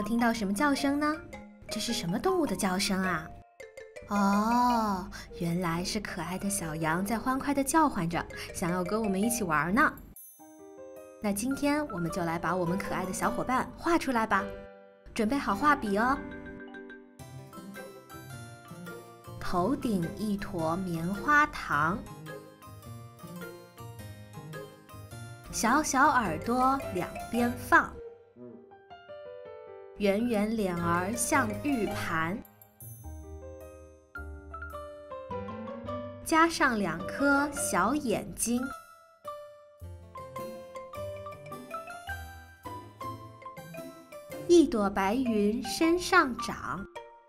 听到什么叫声呢？这是什么动物的叫声啊？哦，原来是可爱的小羊在欢快地叫唤着，想要跟我们一起玩呢。那今天我们就来把我们可爱的小伙伴画出来吧，准备好画笔哦。头顶一坨棉花糖，小小耳朵两边放，圆圆脸儿像玉盘，加上2颗小眼睛，一朵白云身上长，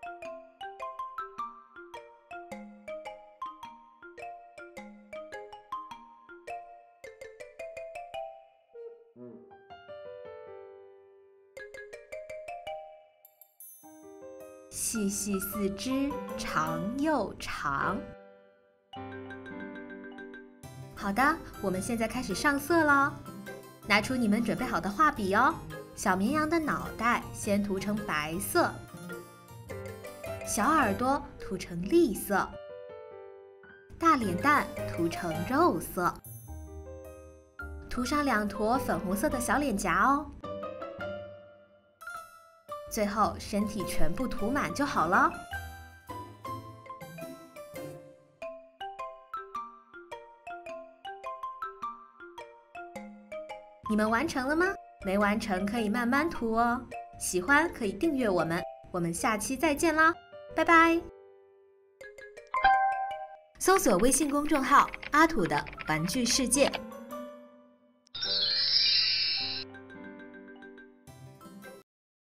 细细四肢长又长。好的，我们现在开始上色了，拿出你们准备好的画笔哦。小绵羊的脑袋先涂成白色，小耳朵涂成栗色，大脸蛋涂成肉色，涂上2坨粉红色的小脸颊哦。最后身体全部涂满就好了。你们完成了吗？没完成可以慢慢涂哦。喜欢可以订阅我们，我们下期再见啦，拜拜！搜索微信公众号“阿土的玩具世界”。